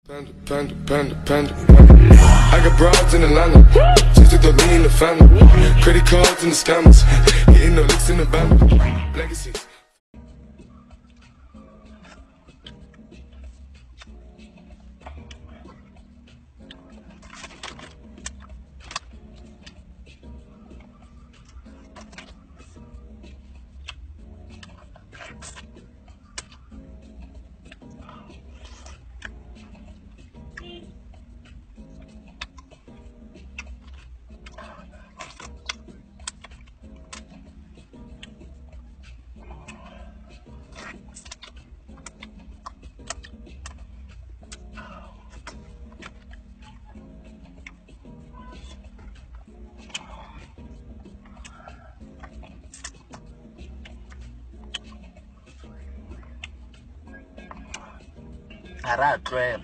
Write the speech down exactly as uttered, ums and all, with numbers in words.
Panda, panda, panda, panda, panda. I got broads in Atlanta, just to throw me in the family. Credit cards and the scammers, hitting the licks in the band. Legacies. Aratwe.